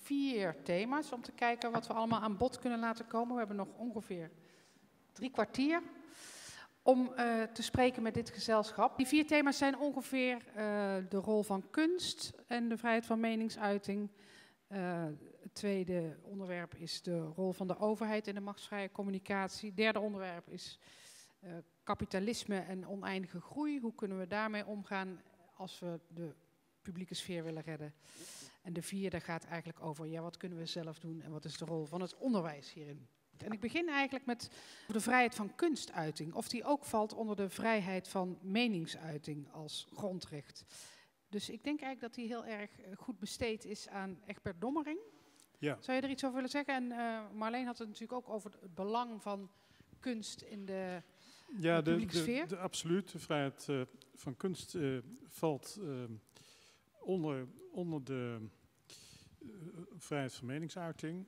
4 thema's om te kijken wat we allemaal aan bod kunnen laten komen. We hebben nog ongeveer 3 kwartier om te spreken met dit gezelschap. Die 4 thema's zijn ongeveer de rol van kunst en de vrijheid van meningsuiting. Het tweede onderwerp is de rol van de overheid in de machtsvrije communicatie. Het derde onderwerp is kapitalisme en oneindige groei. Hoe kunnen we daarmee omgaan als we de publieke sfeer willen redden? En de 4e gaat eigenlijk over, ja, wat kunnen we zelf doen en wat is de rol van het onderwijs hierin? En ik begin eigenlijk met de vrijheid van kunstuiting. Of die ook valt onder de vrijheid van meningsuiting als grondrecht. Dus ik denk eigenlijk dat die heel erg goed besteed is aan Egbert Dommering. Ja. Zou je er iets over willen zeggen? En Marleen had het natuurlijk ook over het belang van kunst in de publieke sfeer. Absoluut. De vrijheid van kunst valt onder de vrijheid van meningsuiting.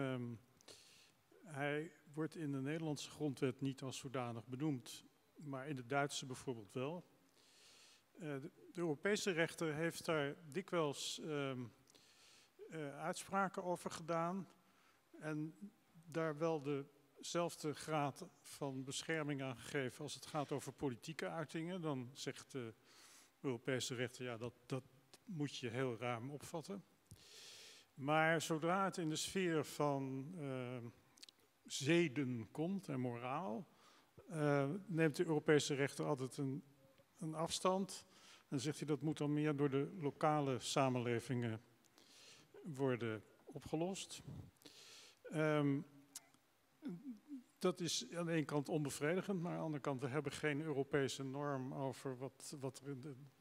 Hij wordt in de Nederlandse grondwet niet als zodanig benoemd, maar in de Duitse bijvoorbeeld wel. De Europese rechter heeft daar dikwijls uitspraken over gedaan en daar wel dezelfde graad van bescherming aan gegeven als het gaat over politieke uitingen. Dan zegt de Europese rechter, ja, dat moet je heel ruim opvatten. Maar zodra het in de sfeer van zeden komt en moraal, neemt de Europese rechter altijd een afstand. En zegt hij dat moet dan meer door de lokale samenlevingen worden opgelost. Dat is aan de ene kant onbevredigend, maar aan de andere kant, we hebben geen Europese norm over wat er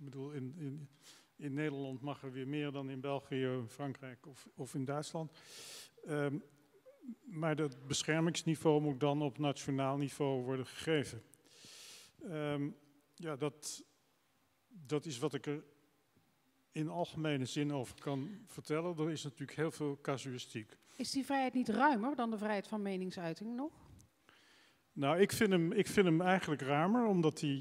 in Nederland mag er weer meer dan in België, Frankrijk of in Duitsland. Maar dat beschermingsniveau moet dan op nationaal niveau worden gegeven. Ja, dat is wat ik er in algemene zin over kan vertellen. Er is natuurlijk heel veel casuïstiek. Is die vrijheid niet ruimer dan de vrijheid van meningsuiting nog? Nou, ik vind hem eigenlijk ruimer, omdat hij...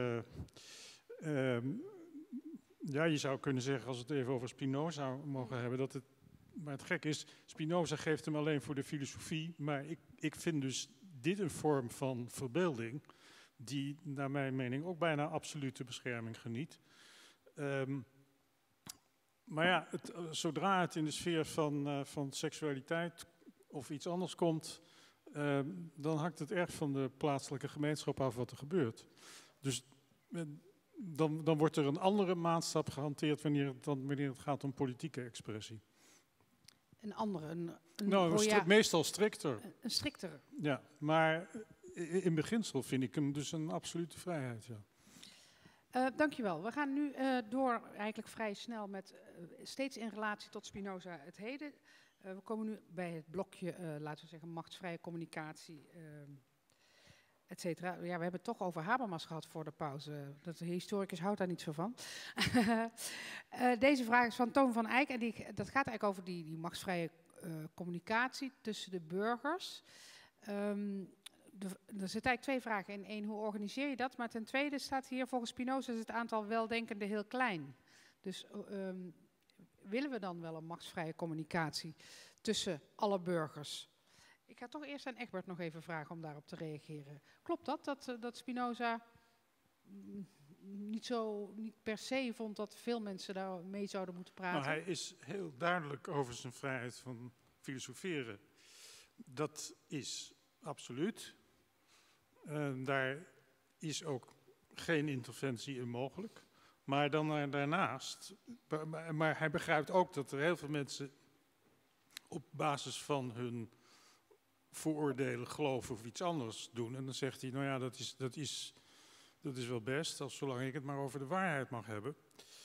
ja, je zou kunnen zeggen, als we het even over Spinoza mogen hebben, maar het gek is, Spinoza geeft hem alleen voor de filosofie, maar ik vind dus dit een vorm van verbeelding die naar mijn mening ook bijna absolute bescherming geniet. Maar ja, zodra het in de sfeer van seksualiteit of iets anders komt, dan hangt het erg van de plaatselijke gemeenschap af wat er gebeurt. Dus dan wordt er een andere maatstaf gehanteerd wanneer het gaat om politieke expressie. Een andere? Meestal strikter. Een striktere? Ja, maar in beginsel vind ik hem dus een absolute vrijheid, ja. Dankjewel. We gaan nu door eigenlijk vrij snel met steeds in relatie tot Spinoza het heden. We komen nu bij het blokje, laten we zeggen, machtsvrije communicatie, et cetera. Ja, we hebben het toch over Habermas gehad voor de pauze. De historicus houdt daar niet zo van. Deze vraag is van Toon van Eyck en dat gaat eigenlijk over die machtsvrije communicatie tussen de burgers. Er zitten eigenlijk 2 vragen in. 1, hoe organiseer je dat? Maar ten tweede staat hier, volgens Spinoza is het aantal weldenkenden heel klein. Dus willen we dan wel een machtsvrije communicatie tussen alle burgers? Ik ga toch eerst aan Egbert nog even vragen om daarop te reageren. Klopt dat Spinoza niet per se vond dat veel mensen daar mee zouden moeten praten? Nou, hij is heel duidelijk over zijn vrijheid van filosoferen. Dat is absoluut. Daar is ook geen interventie in mogelijk. Maar dan daarnaast, maar hij begrijpt ook dat er heel veel mensen op basis van hun vooroordelen geloven of iets anders doen. En dan zegt hij, nou ja, dat is wel best, zolang ik het maar over de waarheid mag hebben.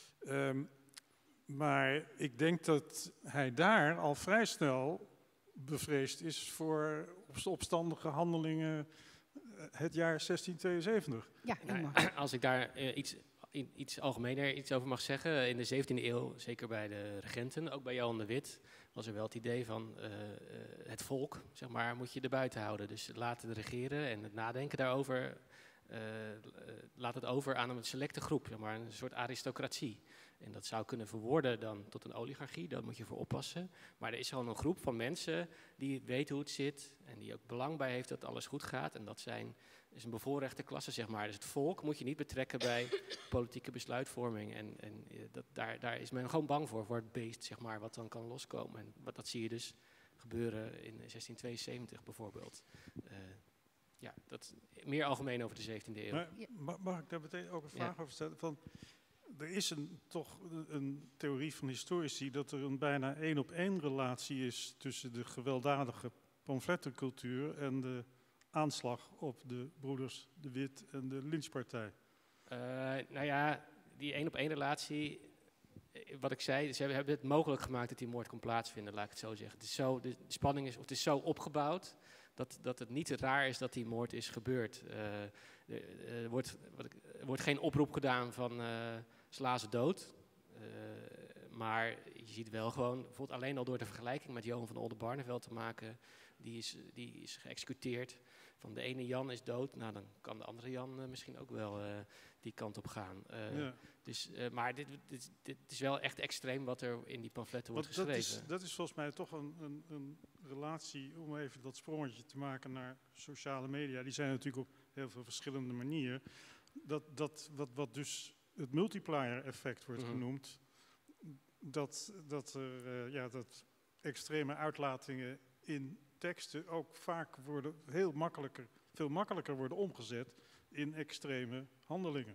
Maar ik denk dat hij daar al vrij snel bevreesd is voor opstandige handelingen het jaar 1672. Ja, als ik daar iets algemener iets over mag zeggen. In de 17e eeuw, zeker bij de regenten, ook bij Johan de Witt, was er wel het idee van het volk, zeg maar, moet je erbuiten houden. Dus laten de regeren en het nadenken daarover laat het over aan een selecte groep, zeg maar, een soort aristocratie. En dat zou kunnen verworden dan tot een oligarchie, daar moet je voor oppassen. Maar er is gewoon een groep van mensen die weten hoe het zit en die ook belang bij heeft dat alles goed gaat. En dat is een bevoorrechte klasse, zeg maar. Dus het volk moet je niet betrekken bij politieke besluitvorming. Daar is men gewoon bang voor het beest, zeg maar, wat dan kan loskomen. En dat zie je dus gebeuren in 1672 bijvoorbeeld. Ja, dat is meer algemeen over de 17e eeuw. Maar mag ik daar meteen ook een vraag over stellen? Er is toch een theorie van historici dat er een bijna 1-op-1 relatie is tussen de gewelddadige pamflettencultuur en de aanslag op de broeders De Wit en de lynchpartij. Nou ja, die 1-op-1 relatie, wat ik zei, ze hebben het mogelijk gemaakt dat die moord kon plaatsvinden, laat ik het zo zeggen. Het is zo, de spanning is, of het is zo opgebouwd dat het niet raar is dat die moord is gebeurd. Er wordt geen oproep gedaan van sla ze dood. Maar je ziet wel gewoon, bijvoorbeeld alleen al door de vergelijking met Johan van Oldenbarneveld te maken, die is geëxecuteerd. Van de ene Jan is dood, nou dan kan de andere Jan misschien ook wel die kant op gaan. Maar dit is wel echt extreem wat er in die pamfletten wordt geschreven. Dat is volgens mij toch een relatie, om even dat sprongetje te maken naar sociale media. Die zijn natuurlijk op heel veel verschillende manieren. Wat dus het multiplier effect wordt genoemd. Dat extreme uitlatingen in teksten ook vaak veel makkelijker worden omgezet in extreme handelingen.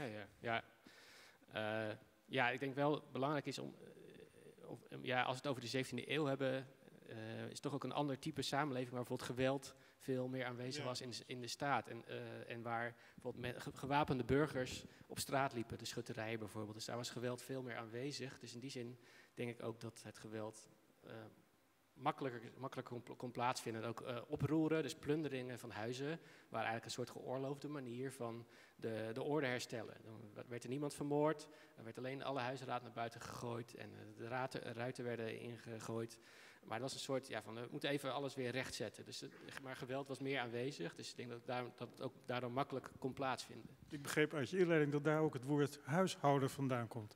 Ja, ik denk wel het belangrijk is als we het over de 17e eeuw hebben, is het toch ook een ander type samenleving waar bijvoorbeeld geweld veel meer aanwezig was in de staat. En waar bijvoorbeeld gewapende burgers op straat liepen, de schutterijen bijvoorbeeld. Dus daar was geweld veel meer aanwezig. Dus in die zin denk ik ook dat het geweld makkelijker kon plaatsvinden. Ook oproeren, dus plunderingen van huizen, waren eigenlijk een soort geoorloofde manier van de orde herstellen. Dan werd er niemand vermoord, er werd alleen alle huizenraad naar buiten gegooid en de ruiten werden ingegooid. Maar dat was een soort, we moeten even alles weer rechtzetten. Dus maar geweld was meer aanwezig, dus ik denk dat het ook daardoor makkelijk kon plaatsvinden. Ik begreep uit je inleiding dat daar ook het woord huishouden vandaan komt.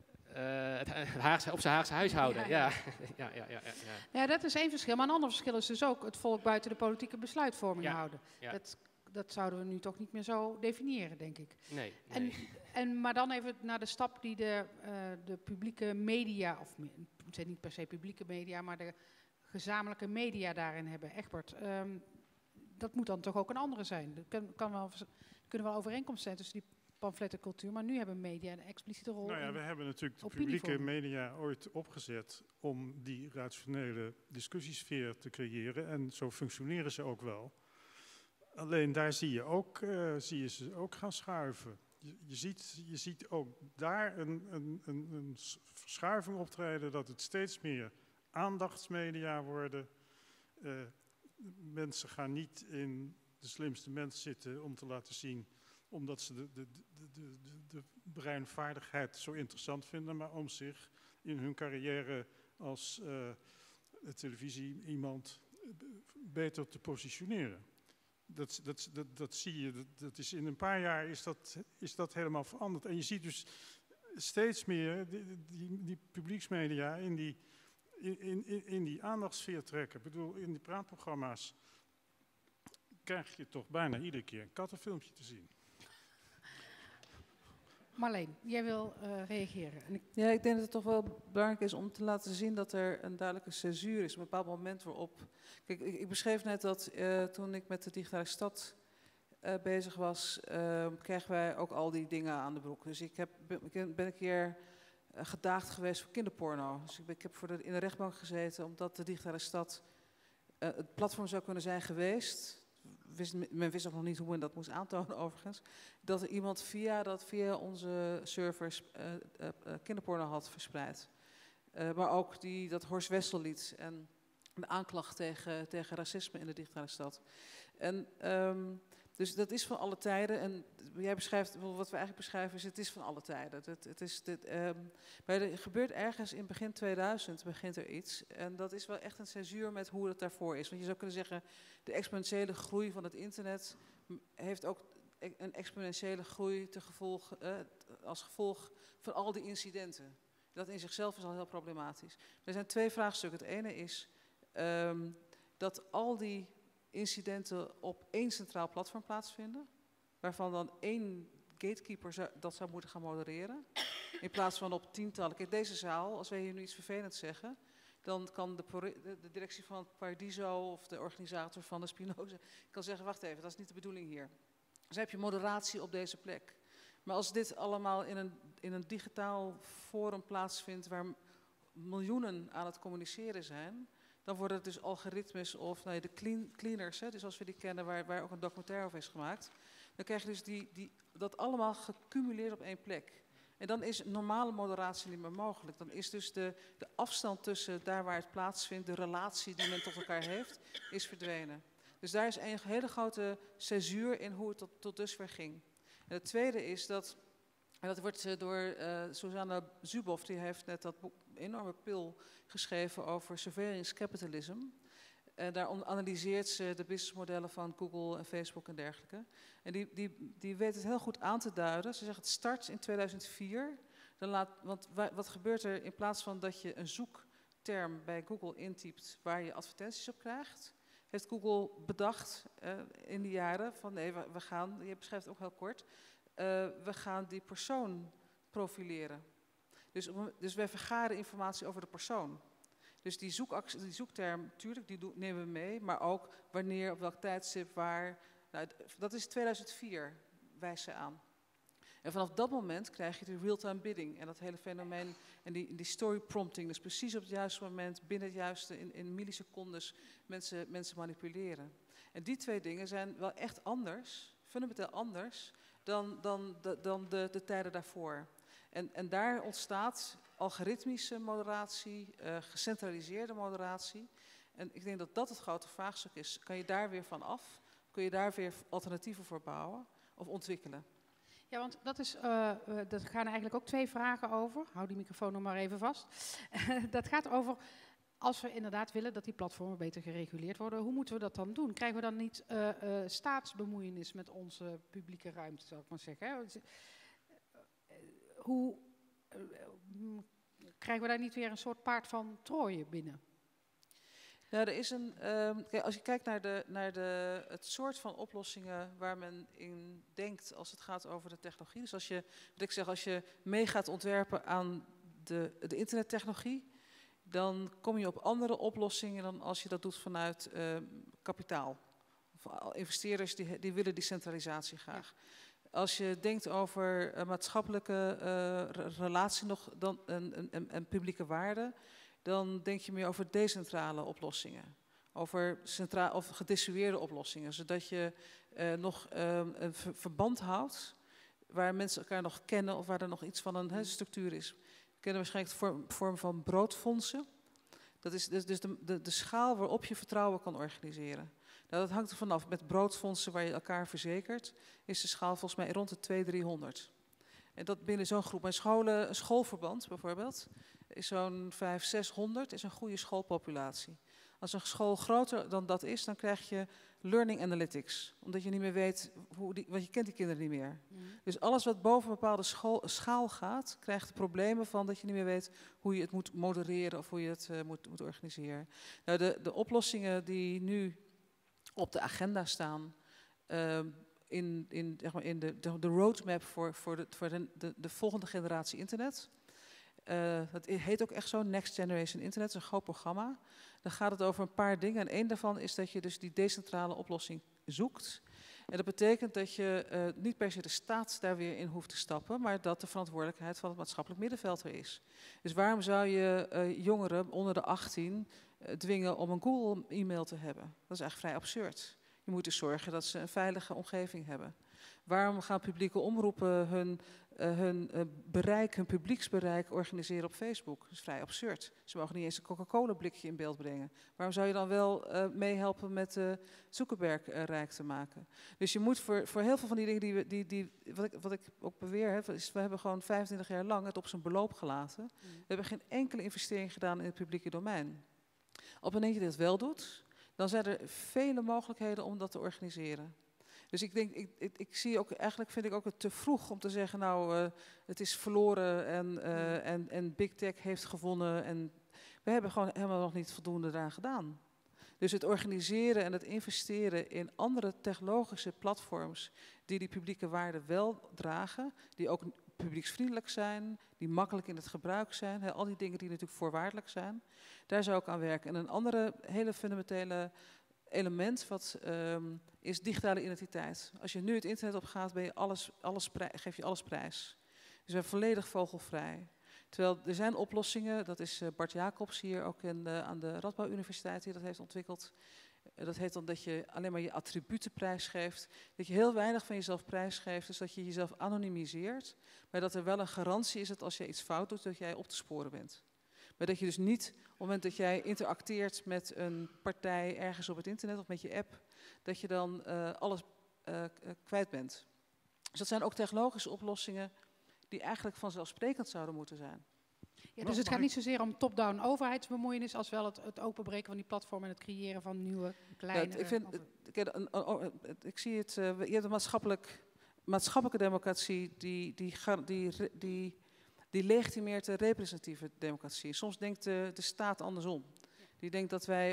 Op zijn Haagse huishouden, ja. Ja, dat is één verschil. Maar een ander verschil is dus ook het volk buiten de politieke besluitvorming houden. Ja. Dat zouden we nu toch niet meer zo definiëren, denk ik. Nee. Maar dan even naar de stap die de publieke media, of het zijn niet per se publieke media, maar de gezamenlijke media daarin hebben. Egbert, dat moet dan toch ook een andere zijn. Er kunnen wel overeenkomsten zijn tussen die pamflettencultuur, maar nu hebben media een expliciete rol. We hebben natuurlijk de publieke media ooit opgezet om die rationele discussiesfeer te creëren en zo functioneren ze ook wel. Alleen daar zie je ze ook gaan schuiven. Je ziet ook daar een verschuiving optreden, dat het steeds meer aandachtsmedia worden. Mensen gaan niet in de slimste mens zitten om te laten zien, omdat ze de breinvaardigheid zo interessant vinden, maar om zich in hun carrière als televisie iemand beter te positioneren. Dat zie je, dat is in een paar jaar is dat helemaal veranderd. En je ziet dus steeds meer die publieksmedia in die aandachtsfeer trekken. Ik bedoel, in die praatprogramma's krijg je toch bijna iedere keer een kattenfilmpje te zien. Marleen, jij wil reageren. Ja, ik denk dat het toch wel belangrijk is om te laten zien dat er een duidelijke censuur is. Een bepaald moment waarop... Kijk, ik beschreef net dat toen ik met de digitale stad bezig was, kregen wij ook al die dingen aan de broek. Dus ik ben een keer gedaagd geweest voor kinderporno. Dus ik heb in de rechtbank gezeten omdat de digitale stad het platform zou kunnen zijn geweest. Men wist ook nog niet hoe men dat moest aantonen overigens. Dat er iemand via onze servers kinderporno had verspreid. Maar ook dat Horst Wessel-lied en de aanklacht tegen racisme in de digitale stad. En dus dat is van alle tijden. En jij beschrijft, wat we eigenlijk beschrijven is, het is van alle tijden. Maar er gebeurt ergens in begin 2000 begint er iets. En dat is wel echt een censuur met hoe het daarvoor is. Want je zou kunnen zeggen, de exponentiële groei van het internet heeft ook een exponentiële groei als gevolg van al die incidenten. Dat in zichzelf is al heel problematisch. Er zijn 2 vraagstukken. Het ene is dat al die incidenten op 1 centraal platform plaatsvinden, waarvan dan 1 gatekeeper dat zou moeten gaan modereren, in plaats van op tientallen. Kijk, deze zaal, als wij hier nu iets vervelends zeggen, dan kan de directie van het Paradiso of de organisator van de Spinoza kan zeggen, wacht even, dat is niet de bedoeling hier. Dus heb je moderatie op deze plek. Maar als dit allemaal in een digitaal forum plaatsvindt waar miljoenen aan het communiceren zijn, dan worden het dus algoritmes of de cleaners, dus zoals we die kennen, waar ook een documentaire over is gemaakt. Dan krijg je dus dat allemaal gecumuleerd op 1 plek. En dan is normale moderatie niet meer mogelijk. Dan is dus de afstand tussen daar waar het plaatsvindt, de relatie die men tot elkaar heeft, is verdwenen. Dus daar is een hele grote césuur in hoe het tot dusver ging. En het tweede is dat wordt door Susanna Zuboff, die heeft net dat enorme pil geschreven over surveillance capitalism. En daar analyseert ze de businessmodellen van Google en Facebook en dergelijke. En die weet het heel goed aan te duiden. Ze zegt het start in 2004. Want wat gebeurt er in plaats van dat je een zoekterm bij Google intypt waar je advertenties op krijgt, heeft Google bedacht in die jaren van nee, we gaan, je beschrijft het ook heel kort, we gaan die persoon profileren. Dus wij vergaren informatie over de persoon. Dus die zoekterm, natuurlijk, die nemen we mee, maar ook wanneer, op welk tijdstip, waar. Nou, dat is 2004, wijst ze aan. En vanaf dat moment krijg je de real-time bidding en dat hele fenomeen en die story prompting. Dus precies op het juiste moment, binnen het juiste, in millisecondes mensen manipuleren. En die 2 dingen zijn wel echt anders, fundamenteel anders, dan de tijden daarvoor. En daar ontstaat algoritmische moderatie, gecentraliseerde moderatie. En ik denk dat dat het grote vraagstuk is. Kan je daar weer van af? Kun je daar weer alternatieven voor bouwen of ontwikkelen? Ja, want dat gaan eigenlijk ook 2 vragen over. Hou die microfoon nog maar even vast. Dat gaat over, als we inderdaad willen dat die platformen beter gereguleerd worden, hoe moeten we dat dan doen? Krijgen we dan niet staatsbemoeienis met onze publieke ruimte, zou ik maar zeggen? Hoe krijgen we daar niet weer een soort paard van Troje binnen? Nou, er is kijk, als je kijkt naar het soort van oplossingen waar men in denkt als het gaat over de technologie. Dus als je mee gaat ontwerpen aan de internettechnologie, dan kom je op andere oplossingen dan als je dat doet vanuit kapitaal. Of investeerders die willen die centralisatie graag. Als je denkt over maatschappelijke relatie en publieke waarde, dan denk je meer over decentrale oplossingen. Over of gedistribueerde oplossingen. Zodat je nog een verband houdt waar mensen elkaar nog kennen of waar er nog iets van een structuur is. We kennen waarschijnlijk de vorm van broodfondsen. Dat is dus de schaal waarop je vertrouwen kan organiseren. Nou, dat hangt er vanaf. Met broodfondsen waar je elkaar verzekert, is de schaal volgens mij rond de 200-300. En dat binnen zo'n groep. Bij scholen, een schoolverband bijvoorbeeld, is zo'n 500-600, is een goede schoolpopulatie. Als een school groter dan dat is, dan krijg je learning analytics. Omdat je niet meer weet, want je kent die kinderen niet meer. Dus alles wat boven een bepaalde schaal gaat, krijgt problemen van dat je niet meer weet hoe je het moet modereren of hoe je het moet organiseren. Nou, de oplossingen die nu op de agenda staan, in de roadmap voor de volgende generatie internet. Dat heet ook echt zo, Next Generation Internet, dat is een groot programma. Dan gaat het over een paar dingen. En één daarvan is dat je dus die decentrale oplossing zoekt. En dat betekent dat je niet per se de staat daar weer in hoeft te stappen, maar dat de verantwoordelijkheid van het maatschappelijk middenveld er is. Dus waarom zou je jongeren onder de 18 dwingen om een Google-e-mail te hebben? Dat is eigenlijk vrij absurd. Je moet dus zorgen dat ze een veilige omgeving hebben. Waarom gaan publieke omroepen hun publieksbereik organiseren op Facebook? Dat is vrij absurd. Ze mogen niet eens een Coca-Cola-blikje in beeld brengen. Waarom zou je dan wel meehelpen met Zuckerberg rijk te maken? Dus je moet voor heel veel van die dingen wat ik ook beweer, is we hebben gewoon 25 jaar lang het op zijn beloop gelaten. We hebben geen enkele investering gedaan in het publieke domein. Op een moment dat je dit wel doet, dan zijn er vele mogelijkheden om dat te organiseren. Dus ik denk, ik zie ook, eigenlijk vind ik ook het te vroeg om te zeggen, nou, het is verloren en Big Tech heeft gewonnen. En we hebben gewoon helemaal nog niet voldoende eraan gedaan. Dus het organiseren en het investeren in andere technologische platforms die publieke waarde wel dragen, die ook publieksvriendelijk zijn, die makkelijk in het gebruik zijn, al die dingen die natuurlijk voorwaardelijk zijn, daar zou ik aan werken. En een andere hele fundamentele element is digitale identiteit. Als je nu het internet op gaat, ben je geef je alles prijs. Dus we zijn volledig vogelvrij. Terwijl er zijn oplossingen, dat is Bart Jacobs hier ook aan de Radboud Universiteit die dat heeft ontwikkeld. Dat heet dan dat je alleen maar je attributen prijsgeeft. Dat je heel weinig van jezelf prijsgeeft, dus dat je jezelf anonimiseert. Maar dat er wel een garantie is dat als je iets fout doet, dat jij op te sporen bent. Maar dat je dus niet, op het moment dat jij interacteert met een partij ergens op het internet of met je app, dat je dan alles kwijt bent. Dus dat zijn ook technologische oplossingen die eigenlijk vanzelfsprekend zouden moeten zijn. Ja, dus het gaat niet zozeer om top-down overheidsbemoeienis als wel het openbreken van die platform en het creëren van nieuwe, kleine... Ik zie het, je hebt een maatschappelijke democratie die legitimeert de representatieve democratie. Soms denkt de staat andersom. Die denkt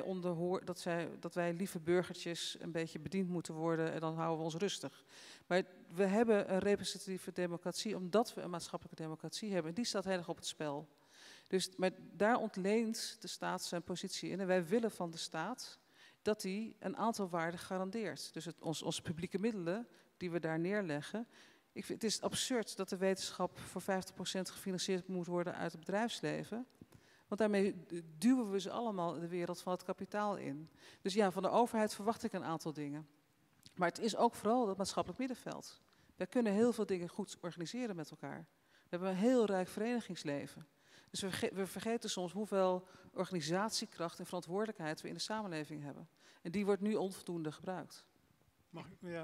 dat wij lieve burgertjes een beetje bediend moeten worden en dan houden we ons rustig. Maar we hebben een representatieve democratie omdat we een maatschappelijke democratie hebben. En die staat heel erg op het spel. Dus, maar daar ontleent de staat zijn positie in. En wij willen van de staat dat die een aantal waarden garandeert. Dus onze publieke middelen die we daar neerleggen. Het is absurd dat de wetenschap voor 50% gefinancierd moet worden uit het bedrijfsleven. Want daarmee duwen we ze allemaal de wereld van het kapitaal in. Dus ja, van de overheid verwacht ik een aantal dingen. Maar het is ook vooral dat maatschappelijk middenveld. Wij kunnen heel veel dingen goed organiseren met elkaar. We hebben een heel rijk verenigingsleven. Dus we vergeten soms hoeveel organisatiekracht en verantwoordelijkheid we in de samenleving hebben. En die wordt nu onvoldoende gebruikt. Mag ik? Ja,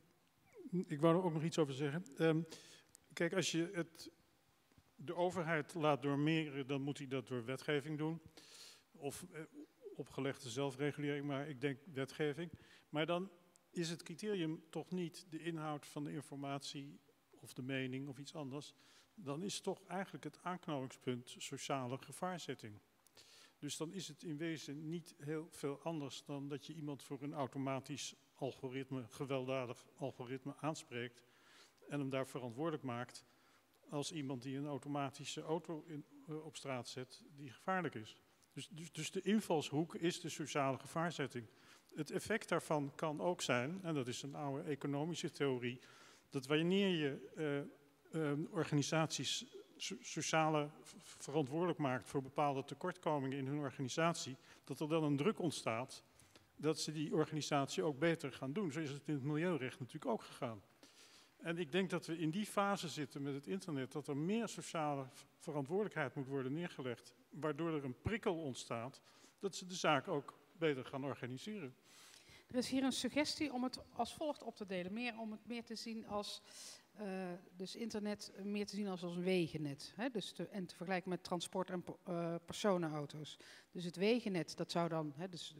ik wou er ook nog iets over zeggen. Kijk, als je de overheid laat normeren, dan moet hij dat door wetgeving doen. Of opgelegde zelfregulering, maar ik denk wetgeving. Maar dan is het criterium toch niet de inhoud van de informatie of de mening of iets anders. Dan is toch eigenlijk het aanknopingspunt sociale gevaarzetting. Dus dan is het in wezen niet heel veel anders dan dat je iemand voor een automatisch algoritme, gewelddadig algoritme aanspreekt en hem daar verantwoordelijk maakt als iemand die een automatische auto op straat zet die gevaarlijk is. Dus de invalshoek is de sociale gevaarzetting. Het effect daarvan kan ook zijn, en dat is een oude economische theorie, dat wanneer je organisaties sociale verantwoordelijk maakt voor bepaalde tekortkomingen in hun organisatie, dat er dan een druk ontstaat dat ze die organisatie ook beter gaan doen. Zo is het in het milieurecht natuurlijk ook gegaan. En ik denk dat we in die fase zitten met het internet, dat er meer sociale verantwoordelijkheid moet worden neergelegd, waardoor er een prikkel ontstaat dat ze de zaak ook beter gaan organiseren. Er is hier een suggestie om het als volgt op te delen. Om het meer te zien als, dus internet meer te zien als een wegennet. Hè? Dus en te vergelijken met transport en personenauto's. Dus het wegennet, dat zou dan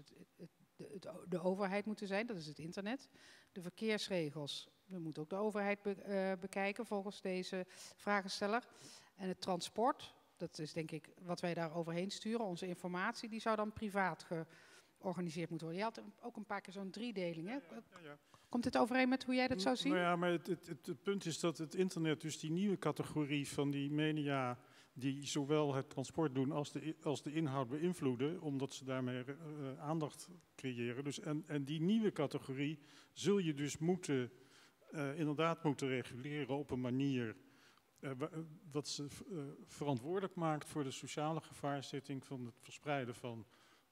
de overheid moeten zijn, dat is het internet. De verkeersregels, dat moet ook de overheid bekijken volgens deze vragensteller. En het transport, dat is denk ik wat wij daar overheen sturen, onze informatie, die zou dan privaat georganiseerd moeten worden. Je had ook een paar keer zo'n driedeling, hè? Ja. Komt dit overeen met hoe jij dat zou zien? Nou ja, maar het punt is dat het internet, dus die nieuwe categorie van die media die zowel het transport doen als de inhoud beïnvloeden, omdat ze daarmee aandacht creëren. Dus en die nieuwe categorie zul je dus inderdaad moeten reguleren op een manier wat ze verantwoordelijk maakt voor de sociale gevaarzetting van het verspreiden van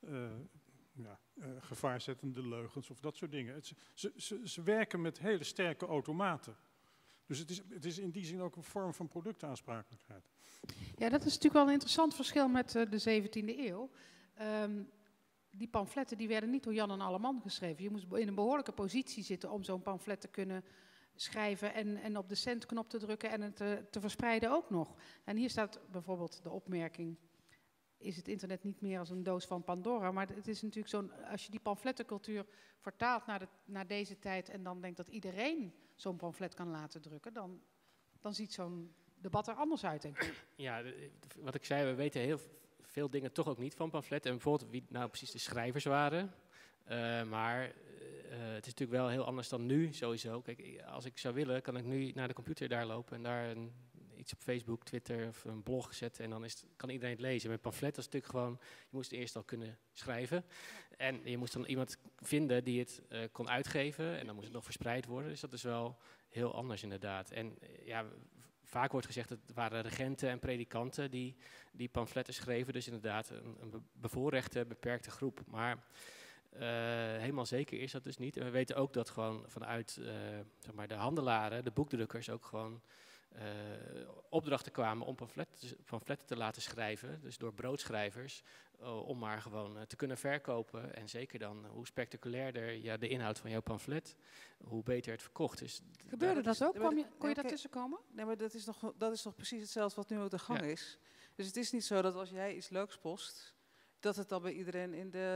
gevaarzettende leugens of dat soort dingen. Ze werken met hele sterke automaten. Dus het is in die zin ook een vorm van productaansprakelijkheid. Ja, dat is natuurlijk wel een interessant verschil met de 17e eeuw. Die pamfletten die werden niet door Jan en Alleman geschreven. Je moest in een behoorlijke positie zitten om zo'n pamflet te kunnen schrijven en op de centknop te drukken en het te verspreiden ook nog. En hier staat bijvoorbeeld de opmerking: is het internet niet meer als een doos van Pandora. Maar het is natuurlijk als je die pamflettencultuur vertaalt naar deze tijd en dan denkt dat iedereen zo'n pamflet kan laten drukken, dan ziet zo'n debat er anders uit, denk ik. Ja, wat ik zei, we weten heel veel dingen toch ook niet van pamfletten. En bijvoorbeeld wie nou precies de schrijvers waren. Maar het is natuurlijk wel heel anders dan nu sowieso. Kijk, als ik zou willen, kan ik nu naar de computer daar lopen en daar iets op Facebook, Twitter of een blog zetten. En dan kan iedereen het lezen. Met pamflet was het natuurlijk gewoon, je moest eerst al kunnen schrijven. En je moest dan iemand vinden die het kon uitgeven. En dan moest het nog verspreid worden. Dus dat is wel heel anders inderdaad. En ja, vaak wordt gezegd dat het waren regenten en predikanten die pamfletten schreven. Dus inderdaad een bevoorrechte, beperkte groep. Maar helemaal zeker is dat dus niet. En we weten ook dat gewoon vanuit zeg maar de handelaren, de boekdrukkers ook gewoon opdrachten kwamen om pamfletten te laten schrijven. Dus door broodschrijvers, om maar gewoon te kunnen verkopen. En zeker dan, hoe spectaculairder de inhoud van jouw pamflet, hoe beter het verkocht is. Gebeurde dat ook? Kon je daartussen komen? Nee, maar dat is nog precies hetzelfde wat nu op de gang is. Dus het is niet zo dat als jij iets leuks post, dat het dan bij iedereen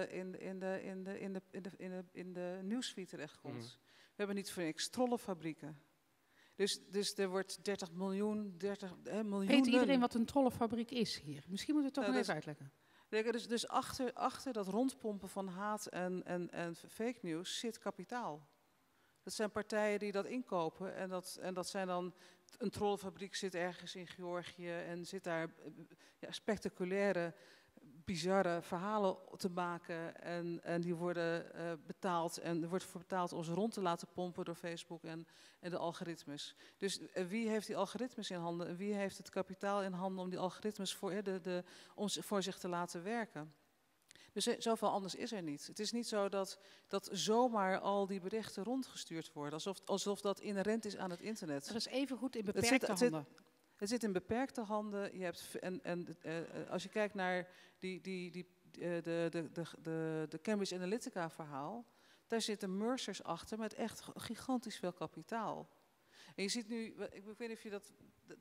in de nieuwsfeed terechtkomt. We hebben niet voor niks trollenfabrieken. Dus er wordt 30 miljoen, miljoenen. Weet iedereen wat een trollenfabriek is hier? Misschien moeten we het toch nog even uitleggen. Dus achter dat rondpompen van haat en fake news zit kapitaal. Dat zijn partijen die dat inkopen en dat zijn dan. Een trollenfabriek zit ergens in Georgië en zit daar spectaculaire, bizarre verhalen te maken. En die worden betaald en er wordt voor betaald om ze rond te laten pompen door Facebook en de algoritmes. Dus wie heeft die algoritmes in handen en wie heeft het kapitaal in handen om die algoritmes voor zich te laten werken? Dus zoveel anders is er niet. Het is niet zo dat zomaar al die berichten rondgestuurd worden, alsof dat inherent is aan het internet. Dat is even goed in beperkte handen. Het zit in beperkte handen. Je hebt, als je kijkt naar de Cambridge Analytica verhaal, daar zitten Mercers achter met echt gigantisch veel kapitaal. En je ziet nu, ik weet niet of je dat,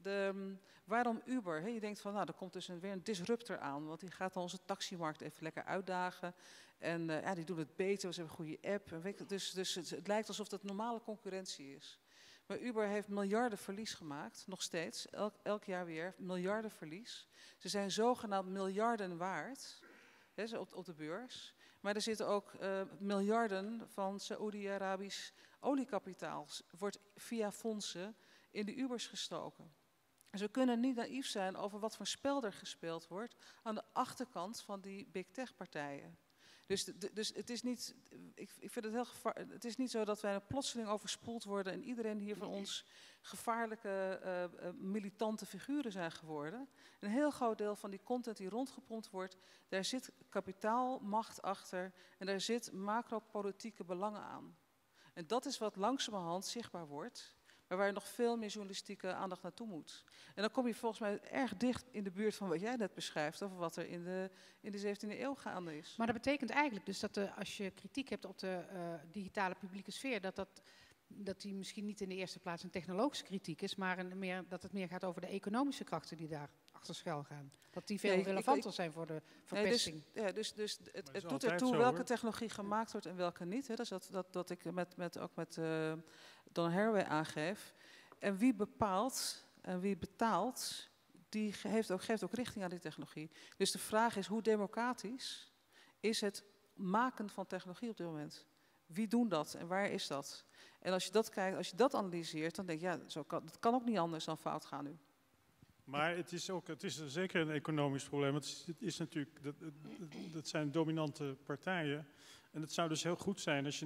waarom Uber? Je denkt van, nou, er komt dus weer een disruptor aan, want die gaat dan onze taximarkt even lekker uitdagen. En die doen het beter, ze hebben een goede app. En dus het lijkt alsof dat normale concurrentie is. Maar Uber heeft miljarden verlies gemaakt, nog steeds, elk jaar weer miljarden verlies. Ze zijn zogenaamd miljarden waard, op de beurs. Maar er zitten ook miljarden van Saoedi-Arabisch oliekapitaal, wordt via fondsen in de Ubers gestoken. Dus we kunnen niet naïef zijn over wat voor spel er gespeeld wordt aan de achterkant van die big tech partijen. Dus het is niet, ik vind het heel gevaarlijk. Het is niet zo dat wij plotseling overspoeld worden en iedereen hier van ons gevaarlijke, militante figuren zijn geworden. Een heel groot deel van die content die rondgepompt wordt, daar zit kapitaalmacht achter en daar zit macropolitieke belangen aan. En dat is wat langzamerhand zichtbaar wordt, maar waar nog veel meer journalistieke aandacht naartoe moet. En dan kom je volgens mij erg dicht in de buurt van wat jij net beschrijft, over wat er in de 17e eeuw gaande is. Maar dat betekent eigenlijk dus dat als je kritiek hebt op de digitale publieke sfeer, dat die misschien niet in de eerste plaats een technologische kritiek is, maar dat het meer gaat over de economische krachten die daar achter schuil gaan. Dat die veel relevanter zijn voor de verpesting. Dus het doet ertoe welke technologie gemaakt wordt en welke niet. Hè. Dat is dat ik ook met Don Haraway aangeef. En wie bepaalt en wie betaalt, die geeft ook richting aan die technologie. Dus de vraag is, hoe democratisch is het maken van technologie op dit moment? Wie doen dat en waar is dat? En als je dat kijkt, als je dat analyseert, dan denk je, het kan ook niet anders dan fout gaan nu. Maar het is zeker een economisch probleem. Het is natuurlijk, dat zijn dominante partijen. En het zou dus heel goed zijn als je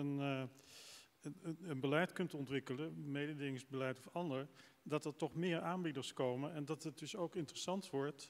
een beleid kunt ontwikkelen, mededingingsbeleid of ander, dat er toch meer aanbieders komen en dat het dus ook interessant wordt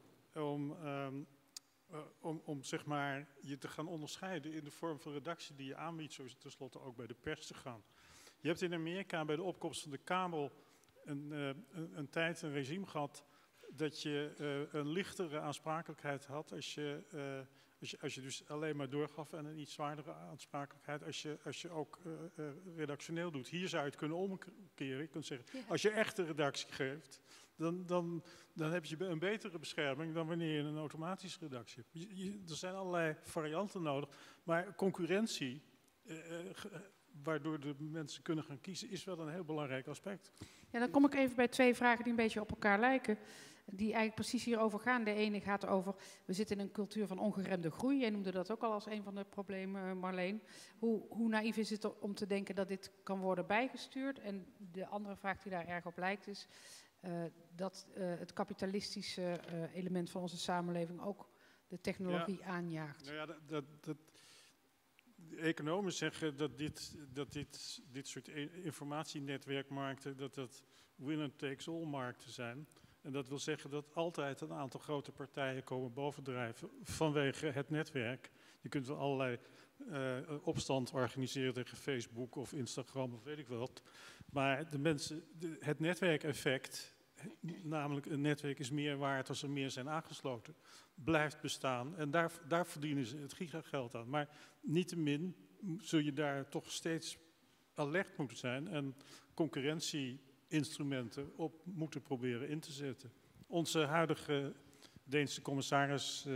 om zeg maar je te gaan onderscheiden in de vorm van redactie die je aanbiedt, zoals tenslotte ook bij de pers te gaan. Je hebt in Amerika bij de opkomst van de kabel een tijd, een regime gehad, dat je een lichtere aansprakelijkheid had als je dus alleen maar doorgaf en een iets zwaardere aansprakelijkheid als je ook redactioneel doet. Hier zou je het kunnen omkeren. Je kunt zeggen, als je echte redactie geeft, dan heb je een betere bescherming dan wanneer je een automatische redactie hebt. Er zijn allerlei varianten nodig, maar concurrentie, waardoor de mensen kunnen gaan kiezen, is wel een heel belangrijk aspect. Ja, dan kom ik even bij 2 vragen die een beetje op elkaar lijken. Die eigenlijk precies hierover gaan. De ene gaat over, we zitten in een cultuur van ongeremde groei. Jij noemde dat ook al als een van de problemen, Marleen. Hoe naïef is het om te denken dat dit kan worden bijgestuurd? En de andere vraag die daar erg op lijkt is dat het kapitalistische element van onze samenleving ook de technologie aanjaagt. Nou ja, de economen zeggen dat dit soort informatienetwerkmarkten, dat winner-takes-all markten zijn. En dat wil zeggen dat altijd een aantal grote partijen komen bovendrijven vanwege het netwerk. Je kunt wel allerlei opstand organiseren tegen Facebook of Instagram of weet ik wat. Maar het netwerkeffect, namelijk een netwerk is meer waard als er meer zijn aangesloten, blijft bestaan. En daar verdienen ze het gigageld aan. Maar niettemin zul je daar toch steeds alert moeten zijn en concurrentieinstrumenten op moeten proberen in te zetten. Onze huidige Deense commissaris,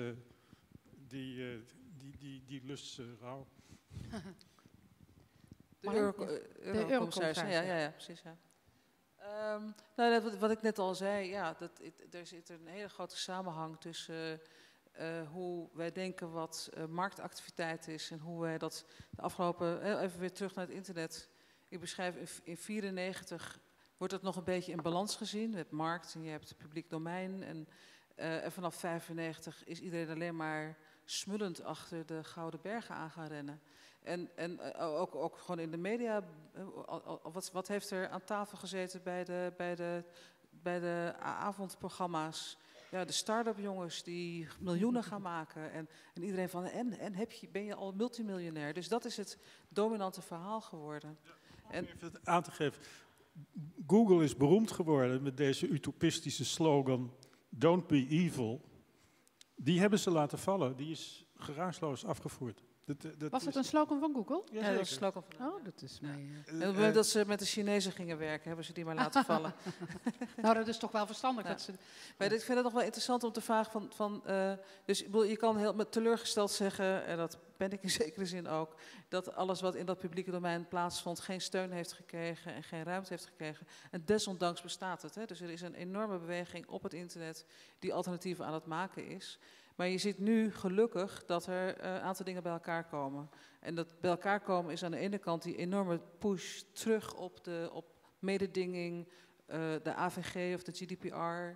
die lust rauw. De Eurocommissaris. Ja, precies. Ja. Nou, wat ik net al zei, ja, er zit een hele grote samenhang tussen hoe wij denken wat marktactiviteit is en hoe wij dat de afgelopen... even weer terug naar het internet. Ik beschrijf in 1994 wordt het nog een beetje in balans gezien. Je hebt markt en je hebt publiek domein. En vanaf 1995 is iedereen alleen maar smullend achter de Gouden Bergen aan gaan rennen. En ook gewoon in de media, wat heeft er aan tafel gezeten bij de avondprogramma's? Ja, de start-up jongens die miljoenen gaan maken. En iedereen van, ben je al multimiljonair? Dus dat is het dominante verhaal geworden. Om even het aan te geven. Google is beroemd geworden met deze utopistische slogan, don't be evil. Die hebben ze laten vallen. Die is geruisloos afgevoerd. Was het een slogan van Google? Ja, dat is een slogan van Oh, dat is mee. En op het moment dat ze met de Chinezen gingen werken, hebben ze die maar laten vallen. Nou, dat is toch wel verstandig. Ja. Dat ze... Maar ik vind het nog wel interessant om te vragen dus je kan heel met teleurgesteld zeggen, en dat ben ik in zekere zin ook, dat alles wat in dat publieke domein plaatsvond geen steun heeft gekregen en geen ruimte heeft gekregen. En desondanks bestaat het. Hè. Dus er is een enorme beweging op het internet die alternatieven aan het maken is. Maar je ziet nu gelukkig dat er een aantal dingen bij elkaar komen. En dat bij elkaar komen is aan de ene kant die enorme push terug op mededinging, de AVG of de GDPR.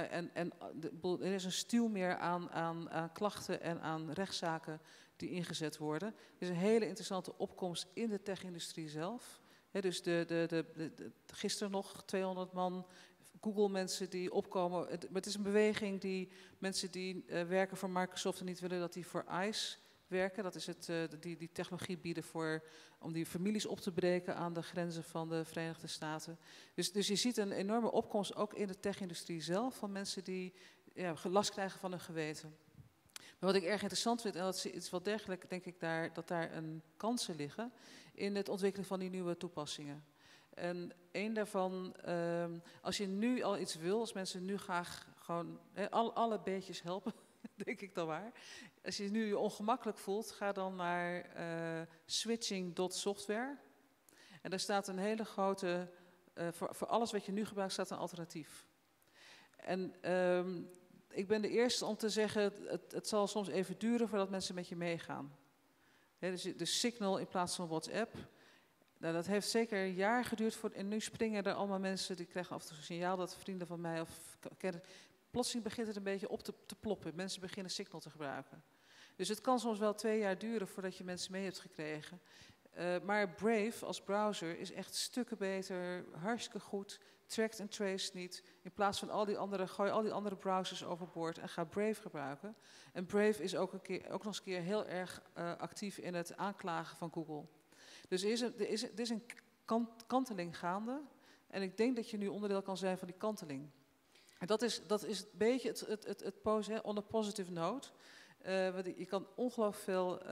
Er is een stuw meer aan klachten en aan rechtszaken die ingezet worden. Er is een hele interessante opkomst in de tech-industrie zelf. Dus gisteren nog 200 man Google-mensen die opkomen. Maar het is een beweging die mensen die werken voor Microsoft en niet willen dat die voor ICE werken. Dat is die technologie bieden om die families op te breken aan de grenzen van de Verenigde Staten. Dus je ziet een enorme opkomst ook in de tech-industrie zelf van mensen die last krijgen van hun geweten. Maar wat ik erg interessant vind, en dat is wel degelijk, denk ik, dat daar een kansen liggen in het ontwikkelen van die nieuwe toepassingen. En één daarvan, als je nu al iets wil, als mensen nu graag gewoon alle beetjes helpen, denk ik dan maar. Als je nu je ongemakkelijk voelt, ga dan naar switching.software. En daar staat een hele grote, voor alles wat je nu gebruikt, staat een alternatief. En ik ben de eerste om te zeggen, het zal soms even duren voordat mensen met je meegaan. Dus Signal in plaats van WhatsApp. Nou, dat heeft zeker een jaar geduurd en nu springen er allemaal mensen, die krijgen af en toe een signaal dat vrienden van mij of kennen. Plotseling begint het een beetje op te ploppen. Mensen beginnen Signal te gebruiken. Dus het kan soms wel 2 jaar duren voordat je mensen mee hebt gekregen. Maar Brave als browser is echt stukken beter, hartstikke goed. Tracked en traced niet. In plaats van gooi al die andere browsers overboord en ga Brave gebruiken. En Brave is ook nog eens een keer heel erg actief in het aanklagen van Google. Dus er is een kanteling gaande. En ik denk dat je nu onderdeel kan zijn van die kanteling. En dat is een beetje het on a positive note. Je kan ongelooflijk veel...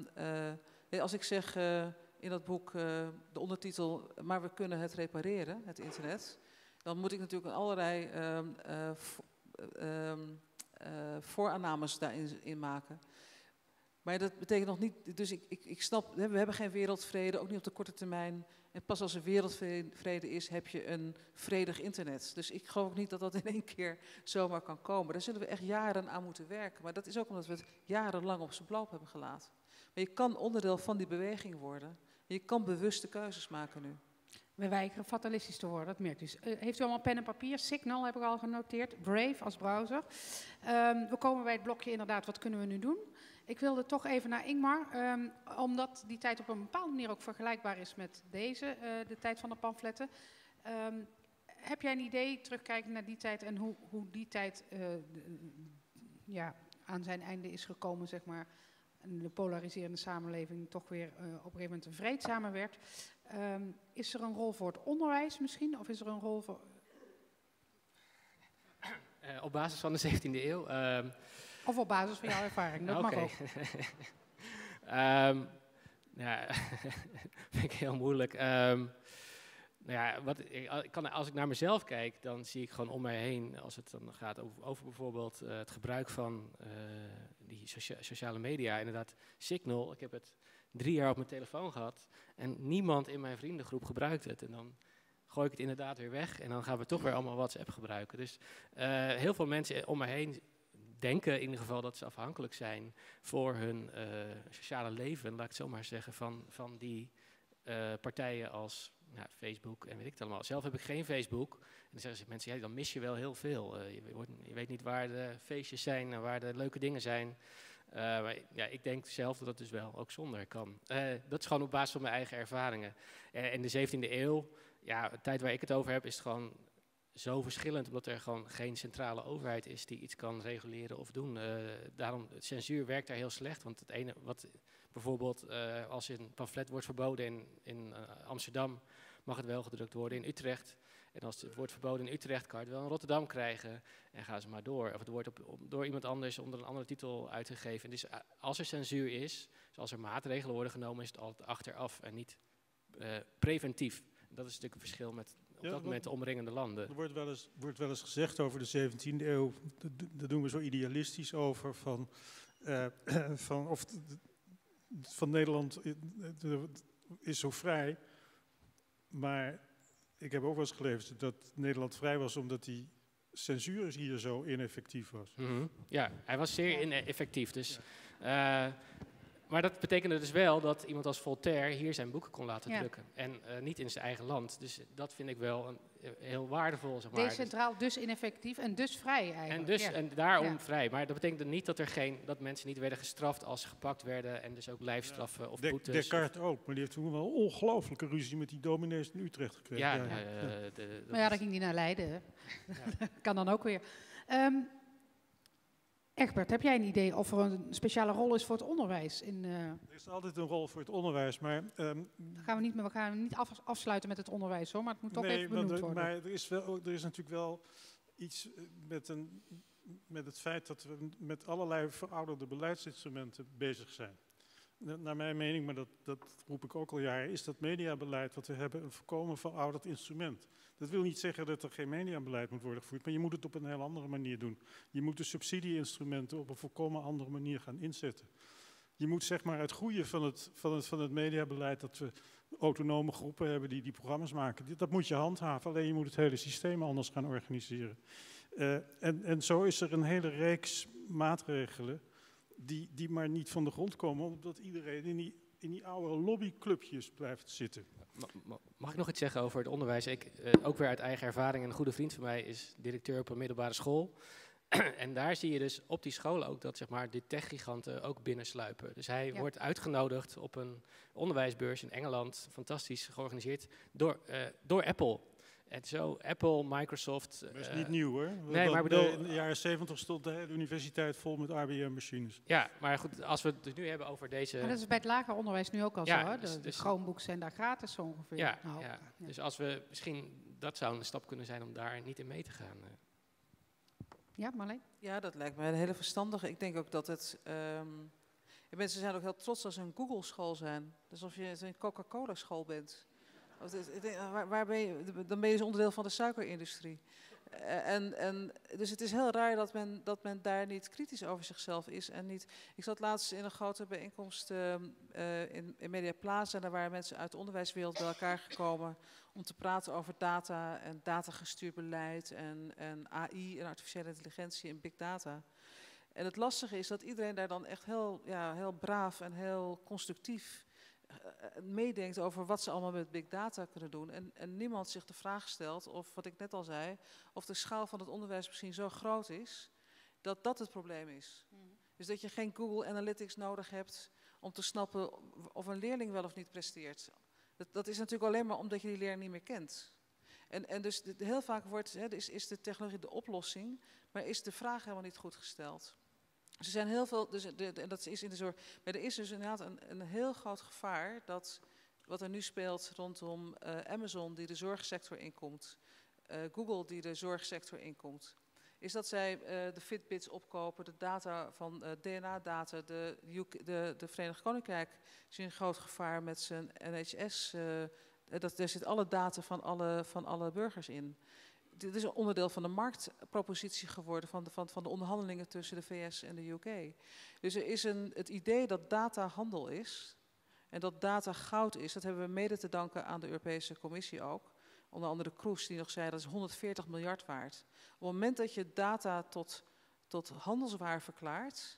als ik zeg in dat boek de ondertitel, maar we kunnen het repareren, het internet. dan moet ik natuurlijk allerlei vooraannames daarin maken. Maar dat betekent nog niet, dus ik snap, we hebben geen wereldvrede, ook niet op de korte termijn. En pas als er wereldvrede is, heb je een vredig internet. Dus ik geloof ook niet dat dat in één keer zomaar kan komen. Daar zullen we echt jaren aan moeten werken. Maar dat is ook omdat we het jarenlang op zijn beloop hebben gelaten. Maar je kan onderdeel van die beweging worden. Je kan bewuste keuzes maken nu. We weigeren fatalistisch te worden, dat merkt u. Heeft u allemaal pen en papier? Signal heb ik al genoteerd. Brave als browser. We komen bij het blokje inderdaad, wat kunnen we nu doen? Ik wilde toch even naar Ingmar, omdat die tijd op een bepaalde manier ook vergelijkbaar is met deze, de tijd van de pamfletten. Heb jij een idee, terugkijken naar die tijd en hoe die tijd aan zijn einde is gekomen, zeg maar, en de polariserende samenleving toch weer op een gegeven moment een vreedzamer werd? Is er een rol voor het onderwijs misschien, of is er een rol voor... Op basis van de 17e eeuw... Of op basis van jouw ervaring, dat mag ook. Ja, vind ik heel moeilijk. Als ik naar mezelf kijk, dan zie ik gewoon om mij heen, als het dan gaat over bijvoorbeeld het gebruik van die sociale media, inderdaad Signal. Ik heb het 3 jaar op mijn telefoon gehad en niemand in mijn vriendengroep gebruikt het. En dan gooi ik het inderdaad weer weg en dan gaan we toch weer allemaal WhatsApp gebruiken. Dus heel veel mensen om me heen denken in ieder geval dat ze afhankelijk zijn voor hun sociale leven, laat ik het zo maar zeggen, van die partijen als Facebook en weet ik het allemaal. Zelf heb ik geen Facebook. En dan zeggen mensen, dan mis je wel heel veel. Je weet niet waar de feestjes zijn en waar de leuke dingen zijn. Maar ik denk zelf dat het dus wel ook zonder kan. Dat is gewoon op basis van mijn eigen ervaringen. In de 17e eeuw, de tijd waar ik het over heb, is het gewoon zo verschillend, omdat er gewoon geen centrale overheid is die iets kan reguleren of doen. Daarom, censuur werkt daar heel slecht, want het ene wat bijvoorbeeld als een pamflet wordt verboden in Amsterdam, mag het wel gedrukt worden in Utrecht. En als het wordt verboden in Utrecht, kan je het wel in Rotterdam krijgen. En ga ze maar door. Of het wordt door iemand anders onder een andere titel uitgegeven. Dus als er censuur is, dus als er maatregelen worden genomen, is het altijd achteraf en niet preventief. Dat is natuurlijk een verschil met op dat moment de omringende landen. Er wordt wel eens gezegd over de 17e eeuw, daar doen we zo idealistisch over, van Nederland is zo vrij. Maar ik heb ook wel eens gelezen dat Nederland vrij was omdat die censuur hier zo ineffectief was. Mm-hmm. Ja, hij was zeer ineffectief. Dus, maar dat betekende dus wel dat iemand als Voltaire hier zijn boeken kon laten drukken. En niet in zijn eigen land. Dus dat vind ik wel heel waardevol. Zeg maar. Decentraal, dus ineffectief en dus vrij eigenlijk. En daarom vrij. Maar dat betekent niet dat mensen niet werden gestraft als ze gepakt werden. En dus ook lijfstraffen of boetes. Descartes ook, maar die heeft toen wel een ongelooflijke ruzie met die dominees in Utrecht gekregen. Maar dan ging die naar Leiden. Hè? Ja. Kan dan ook weer. Egbert, heb jij een idee of er een speciale rol is voor het onderwijs? Er is altijd een rol voor het onderwijs, maar... we gaan niet afsluiten met het onderwijs, hoor, maar het moet toch even benoemd worden. Maar er is natuurlijk wel iets met het feit dat we met allerlei verouderde beleidsinstrumenten bezig zijn. Naar mijn mening, maar dat roep ik ook al jaren, is dat mediabeleid wat we hebben een volkomen verouderd instrument. Dat wil niet zeggen dat er geen mediabeleid moet worden gevoerd, maar je moet het op een heel andere manier doen. Je moet de subsidieinstrumenten op een volkomen andere manier gaan inzetten. Je moet zeg maar het goede van het mediabeleid, dat we autonome groepen hebben die programma's maken, dat moet je handhaven, alleen je moet het hele systeem anders gaan organiseren. En zo is er een hele reeks maatregelen die maar niet van de grond komen, omdat iedereen in die oude lobbyclubjes blijft zitten. Mag ik nog iets zeggen over het onderwijs? Ook weer uit eigen ervaring, een goede vriend van mij is directeur op een middelbare school. En daar zie je dus op die scholen ook dat zeg maar, de techgiganten ook binnensluipen. Dus hij wordt uitgenodigd op een onderwijsbeurs in Engeland, fantastisch georganiseerd, door Apple. En zo, Apple, Microsoft... Dat is niet nieuw hoor. Nee, maar bedoel, in de jaren 70 stond de hele universiteit vol met IBM-machines. Ja, maar goed, als we het dus nu hebben over deze... Maar dat is bij het lager onderwijs nu ook al zo, hè? De Chromebooks zijn daar gratis zo ongeveer. Ja, dus als we misschien... Dat zou een stap kunnen zijn om daar niet in mee te gaan. Ja, Marleen? Ja, dat lijkt me een hele verstandige. Ik denk ook dat het... mensen zijn ook heel trots als ze een Google-school zijn. Dus of je een Coca-Cola-school bent... Waar ben je? Dan ben je dus onderdeel van de suikerindustrie. Dus het is heel raar dat men daar niet kritisch over zichzelf is. En niet, ik zat laatst in een grote bijeenkomst in Media Plaza. Daar waren mensen uit de onderwijswereld bij elkaar gekomen om te praten over data en datagestuurd beleid en AI en artificiële intelligentie en big data. En het lastige is dat iedereen daar dan echt heel braaf en heel constructief meedenkt over wat ze allemaal met big data kunnen doen. En niemand zich de vraag stelt, of wat ik net al zei, of de schaal van het onderwijs misschien zo groot is, dat dat het probleem is. Dus dat je geen Google Analytics nodig hebt om te snappen of een leerling wel of niet presteert. Dat is natuurlijk alleen maar omdat je die leerling niet meer kent. En dus heel vaak is de technologie de oplossing, maar is de vraag helemaal niet goed gesteld. Er zijn heel veel, en dat is in de zorg, maar er is dus inderdaad een heel groot gevaar dat wat er nu speelt rondom Amazon die de zorgsector inkomt, Google die de zorgsector inkomt, is dat zij de Fitbits opkopen, de data van DNA-data, de Verenigd Koninkrijk is in groot gevaar met zijn NHS, daar zit alle data van alle burgers in. Dit is een onderdeel van de marktpropositie geworden van de onderhandelingen tussen de VS en de UK. Dus er is het idee dat data handel is en dat data goud is. Dat hebben we mede te danken aan de Europese Commissie ook. Onder andere Kroes die nog zei dat is 140 miljard waard. Op het moment dat je data tot handelswaar verklaart,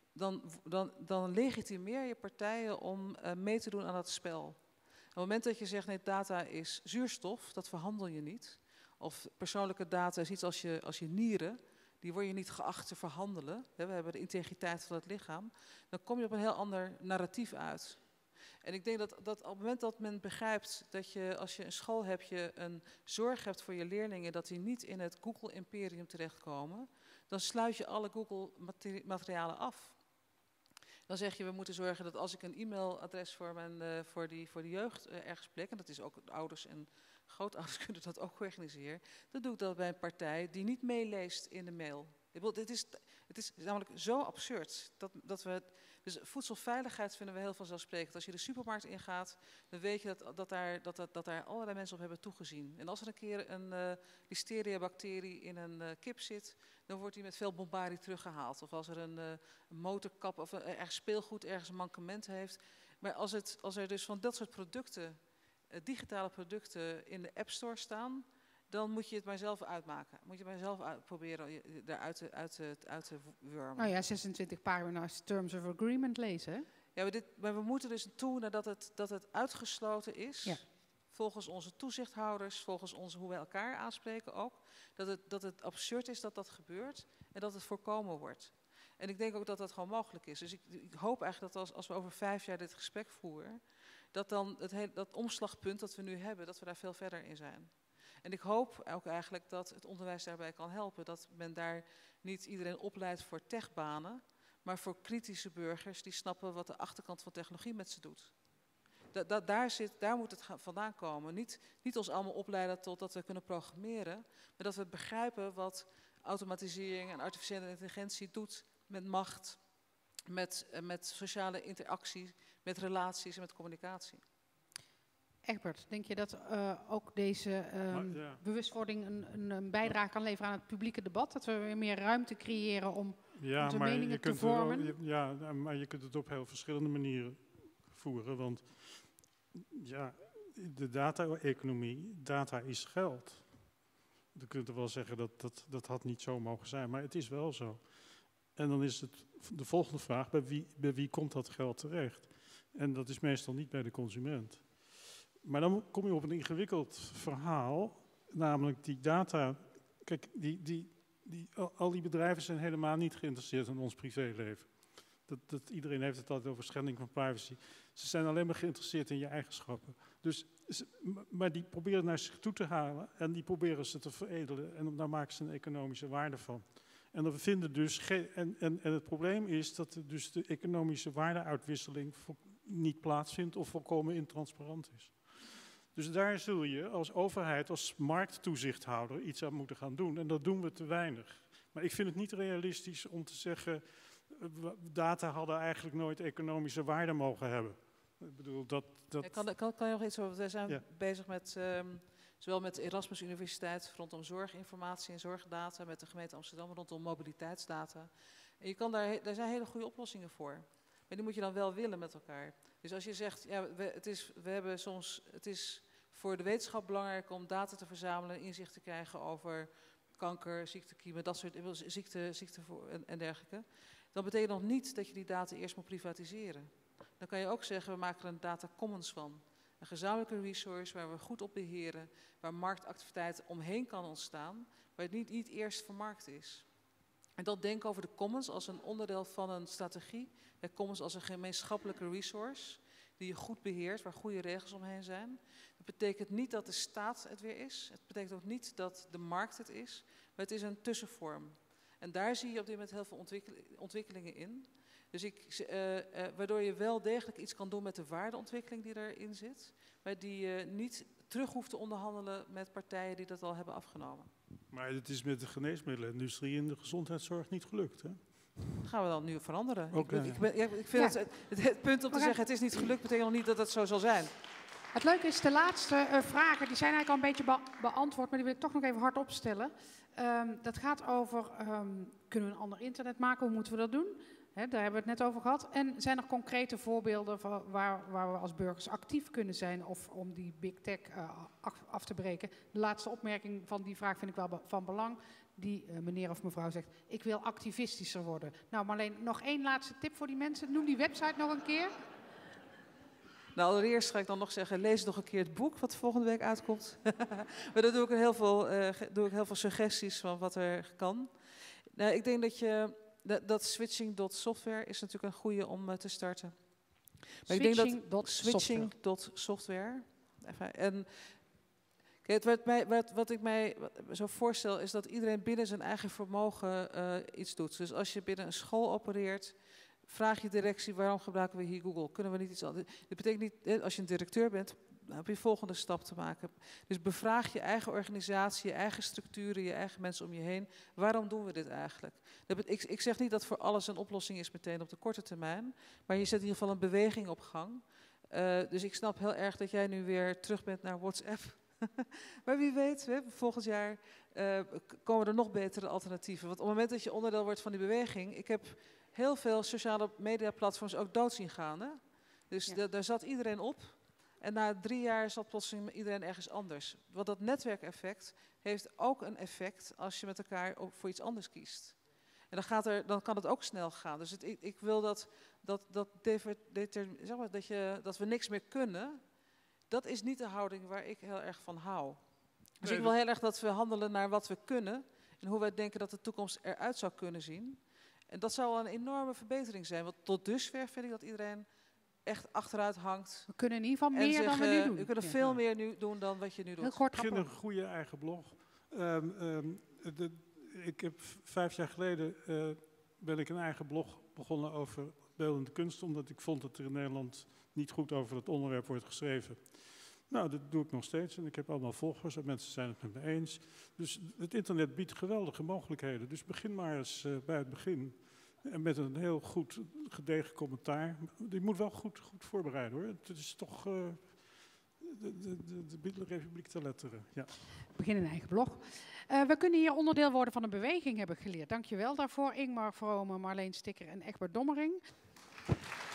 dan legitimeer je partijen om mee te doen aan dat spel. Op het moment dat je zegt nee, data is zuurstof, dat verhandel je niet. Of persoonlijke data is iets als je nieren, die word je niet geacht te verhandelen. We hebben de integriteit van het lichaam. Dan kom je op een heel ander narratief uit. En ik denk dat op het moment dat men begrijpt dat je, als je een school hebt, je een zorg hebt voor je leerlingen, dat die niet in het Google-imperium terechtkomen, dan sluit je alle Google-materialen af. Dan zeg je, we moeten zorgen dat als ik een e-mailadres voor de jeugd ergens plek, en dat is ook ouders en grootouders kunnen dat ook organiseren, dan doe ik dat bij een partij die niet meeleest in de mail. Het is namelijk zo absurd dat we... Dus voedselveiligheid vinden we heel vanzelfsprekend. Als je de supermarkt ingaat, dan weet je dat daar allerlei mensen op hebben toegezien. En als er een keer een listeria-bacterie in een kip zit, dan wordt die met veel bombardie teruggehaald. Of als er een motorkap of ergens speelgoed ergens een mankement heeft. Maar als er dus van dat soort producten, digitale producten in de App Store staan, dan moet je het maar zelf uitmaken. Moet je maar zelf proberen eruit uit te wurmen. Nou ja, 26 pagina's Terms of Agreement lezen, hè? Ja, maar we moeten dus toe naar dat het uitgesloten is. Ja. Volgens onze toezichthouders, volgens hoe we elkaar aanspreken ook. Dat het absurd is dat dat gebeurt en dat het voorkomen wordt. En ik denk ook dat dat gewoon mogelijk is. Dus ik hoop eigenlijk dat als we over 5 jaar dit gesprek voeren, dat dan dat omslagpunt dat we nu hebben, dat we daar veel verder in zijn. En ik hoop ook eigenlijk dat het onderwijs daarbij kan helpen. Dat men daar niet iedereen opleidt voor techbanen, maar voor kritische burgers die snappen wat de achterkant van technologie met ze doet. Daar moet het vandaan komen. Niet ons allemaal opleiden totdat we kunnen programmeren, maar dat we begrijpen wat automatisering en artificiële intelligentie doet met macht, met sociale interactie, met relaties en met communicatie. Egbert, denk je dat ook deze bewustwording een bijdrage kan leveren aan het publieke debat? Dat we weer meer ruimte creëren om onze meningen te vormen? Maar je kunt het op heel verschillende manieren voeren. Want ja, de data-economie, data is geld. Je kunt er wel zeggen dat had niet zo mogen zijn, maar het is wel zo. En dan is het de volgende vraag, bij wie komt dat geld terecht? En dat is meestal niet bij de consument. Maar dan kom je op een ingewikkeld verhaal, namelijk die data. Kijk, al die bedrijven zijn helemaal niet geïnteresseerd in ons privéleven. Iedereen heeft het altijd over schending van privacy. Ze zijn alleen maar geïnteresseerd in je eigenschappen. Maar die proberen naar zich toe te halen en die proberen ze te veredelen. En daar maken ze een economische waarde van. En we vinden dus en het probleem is dat dus de economische waardeuitwisseling niet plaatsvindt of volkomen intransparant is. Dus daar zul je als overheid, als markttoezichthouder iets aan moeten gaan doen. En dat doen we te weinig. Maar ik vind het niet realistisch om te zeggen, data hadden eigenlijk nooit economische waarde mogen hebben. Ik bedoel, Kan je nog iets over? We zijn bezig met, zowel met de Erasmus Universiteit rondom zorginformatie en zorgdata, met de gemeente Amsterdam rondom mobiliteitsdata. En je kan daar zijn hele goede oplossingen voor. Maar die moet je dan wel willen met elkaar. Dus als je zegt, ja, het is voor de wetenschap belangrijk om data te verzamelen en inzicht te krijgen over kanker, ziektekiemen, dat soort ziekte en dergelijke. Dan betekent nog niet dat je die data eerst moet privatiseren. Dan kan je ook zeggen, we maken er een data commons van. Een gezamenlijke resource waar we goed op beheren, waar marktactiviteit omheen kan ontstaan, waar het niet eerst vermarkt is. En dat denken over de commons als een onderdeel van een strategie. De commons als een gemeenschappelijke resource die je goed beheert, waar goede regels omheen zijn. Dat betekent niet dat de staat het weer is. Het betekent ook niet dat de markt het is. Maar het is een tussenvorm. En daar zie je op dit moment heel veel ontwikkelingen in. Dus waardoor je wel degelijk iets kan doen met de waardeontwikkeling die erin zit. Maar die je niet terug hoeft te onderhandelen met partijen die dat al hebben afgenomen. Maar het is met de geneesmiddelenindustrie en de gezondheidszorg niet gelukt, hè? Dat gaan we dan nu veranderen. Okay. Ik vind het punt om te zeggen het is niet gelukt, betekent nog niet dat het zo zal zijn. Het leuke is, de laatste vragen, die zijn eigenlijk al een beetje beantwoord, maar die wil ik toch nog even hardop stellen. Dat gaat over, kunnen we een ander internet maken, hoe moeten we dat doen? Daar hebben we het net over gehad. En zijn er concrete voorbeelden van waar we als burgers actief kunnen zijn of om die big tech af te breken? De laatste opmerking van die vraag vind ik wel van belang. Die meneer of mevrouw zegt, ik wil activistischer worden. Nou Marleen, nog één laatste tip voor die mensen. Noem die website nog een keer. Nou, allereerst ga ik dan nog zeggen, lees nog een keer het boek wat volgende week uitkomt. Maar dan doe ik heel veel suggesties van wat er kan. Nou, ik denk dat switching.software is natuurlijk een goede om te starten. Maar switching.software. En wat ik mij zo voorstel is dat iedereen binnen zijn eigen vermogen iets doet. Dus als je binnen een school opereert, vraag je directie, waarom gebruiken we hier Google? Kunnen we niet iets anders? Dat betekent niet, als je een directeur bent, dan heb je de volgende stap te maken. Dus bevraag je eigen organisatie, je eigen structuren, je eigen mensen om je heen. Waarom doen we dit eigenlijk? Ik zeg niet dat voor alles een oplossing is meteen op de korte termijn. Maar je zet in ieder geval een beweging op gang. Dus ik snap heel erg dat jij nu weer terug bent naar WhatsApp. Maar wie weet, volgend jaar komen er nog betere alternatieven. Want op het moment dat je onderdeel wordt van die beweging. Ik heb heel veel sociale mediaplatforms ook dood zien gaan. Hè? Dus daar zat iedereen op. En na 3 jaar zat plotseling iedereen ergens anders. Want dat netwerkeffect heeft ook een effect als je met elkaar voor iets anders kiest. En dan kan het ook snel gaan. Dus ik wil dat we niks meer kunnen. Dat is niet de houding waar ik heel erg van hou. Dus ik wil heel erg dat we handelen naar wat we kunnen. En hoe wij denken dat de toekomst eruit zou kunnen zien. En dat zou wel een enorme verbetering zijn. Want tot dusver vind ik dat iedereen echt achteruit hangt. We kunnen in ieder geval meer dan we nu doen. We kunnen veel meer nu doen dan wat je nu doet. Heel kort. Ik begin een goede eigen blog. Ik heb 5 jaar geleden ben ik een eigen blog begonnen over beeldende kunst. Omdat ik vond dat er in Nederland niet goed over het onderwerp wordt geschreven. Nou, dat doe ik nog steeds en ik heb allemaal volgers en mensen zijn het met me eens. Dus het internet biedt geweldige mogelijkheden. Dus begin maar eens bij het begin. En met een heel goed gedegen commentaar. Die moet wel goed voorbereiden hoor. Het is toch de Republiek te letteren. Ja. Begin een eigen blog. We kunnen hier onderdeel worden van een beweging, heb ik geleerd. Dank je wel daarvoor, Ingmar Vrome, Marleen Stikker en Egbert Dommering.